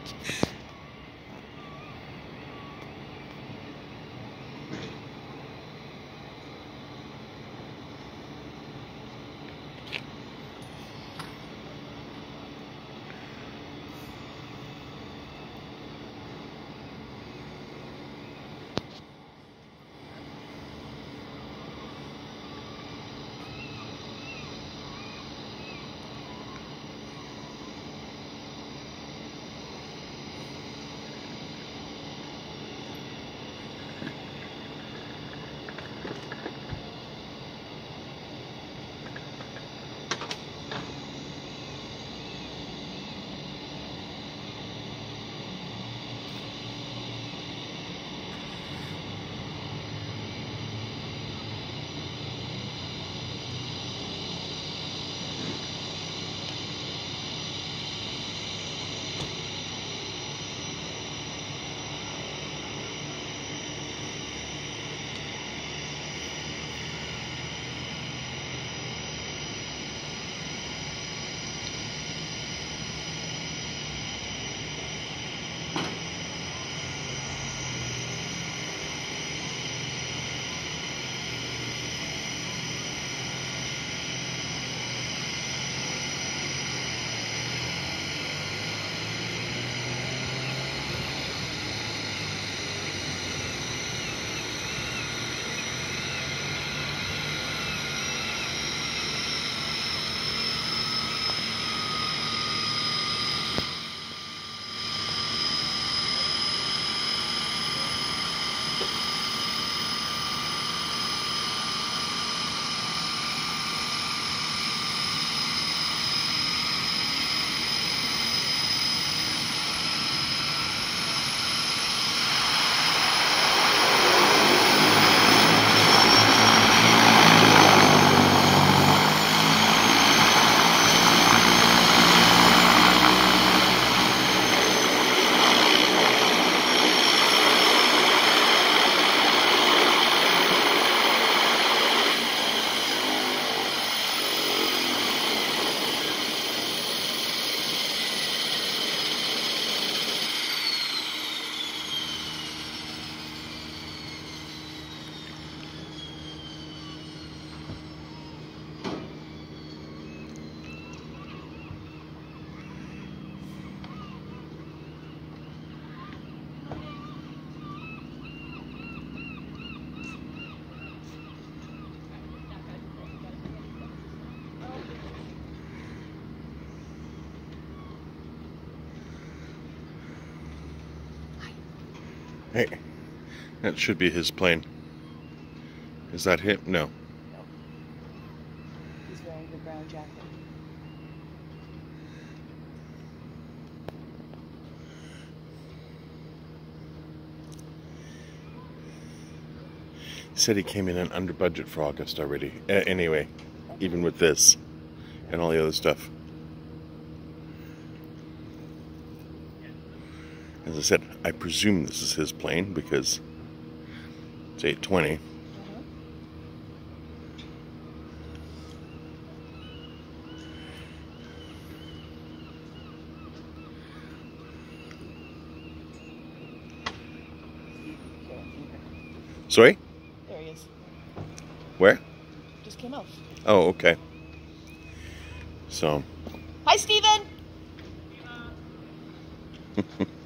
Hey, that should be his plane. Is that him? No. No. He's wearing the brown jacket. He said he came in under budget for August already. Anyway, even with this and all the other stuff. As I said, I presume this is his plane because it's 8:20. Sorry? There he is. Where? Just came out. Oh, okay. So. Hi, Steven!